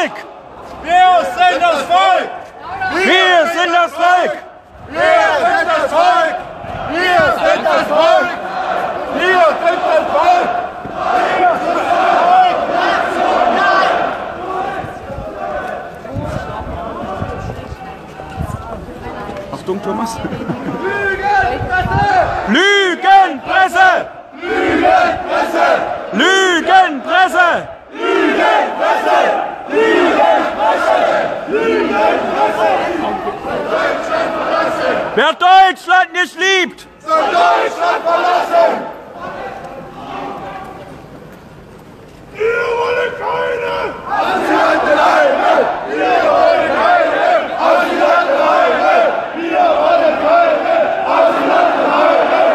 Volk! Wir sind das Volk! Wir sind das Volk! Wir sind das Volk! Wir sind das Volk! Wir sind das Volk! Achtung, Thomas. Lügenpresse! Lügenpresse! Lügenpresse! Lügenpresse! Lügenpresse! Lügenpresse! Lügenpresse! Deutschland verlassen! Wer Deutschland nicht liebt, Soll Deutschland verlassen! Wir wollen keine Asylantenheime! Wir wollen keine Asylantenheime! Wir wollen keine Asylantenheime!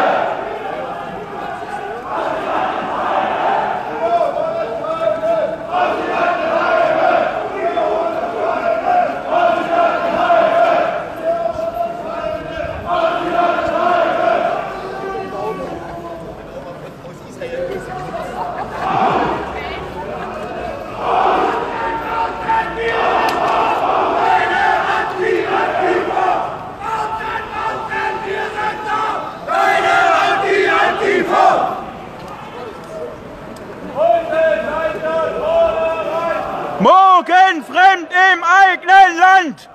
morgen fremd im eigenen Land!